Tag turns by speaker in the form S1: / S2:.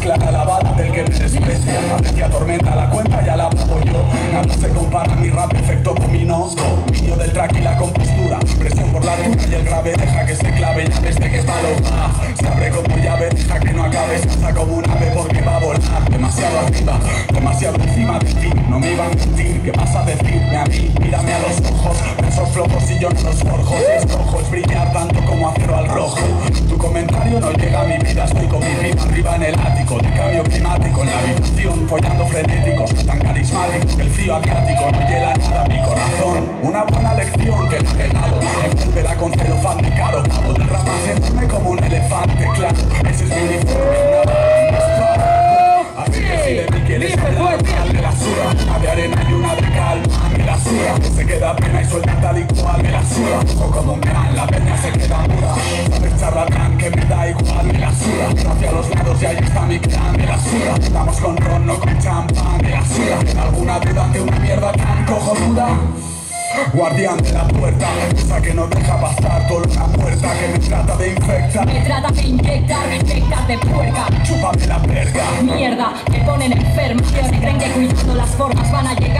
S1: clara la bala del que me desprecia. A ver que atormenta la cuenta, ya la pago yo. Nada se compara a mi rap efecto luminoso. Dominio del track y la compostura. Presión por la altura y el grave deja que se clave. Ya desde que está loca se abre como llave, deja que no acabe. Se alza como un ave porque va a volar. Demasiado arriba, demasiado encima de ti. No me iba a mentir, ¿qué vas a decirme a mí? Mírame a los ojos, esos flojos y yo no los forjo. Si escojo es brillar tanto como acero al rojo. Tu comentario no llega a mi vida, estoy con mi prima arriba en el ático. De cambio climático en la habitación, follando frenético. Tan carismático que el frío asiático no hiela nada mi corazón. Una buena lección que me he dado. Envuélvela con celofán de caro. Pavo del rap sentirme como un elefante, claro. Ese es mi uniforme, así que si de mí quieres hablar, de la suda, una de arena y una de calma, me la suda, se queda pena y suelta tal y cual, me la suda, o como un gran, la peña se queda muda, sabes charlatán que me da igual, me la suda, hacia los lados y ahí está mi clan, me la suda, vamos con ron, no con champán, me la suda, alguna duda ante una mierda tan cojonuda. Guardián de la puerta, esa que no deja pasar, toda una puerta que me trata de infectar.
S2: Me trata de inyectar, de infectar de puerca.
S1: Chúpame la verga.
S2: Mierda, me ponen enferma. Se creen que cuidando las formas van a llegar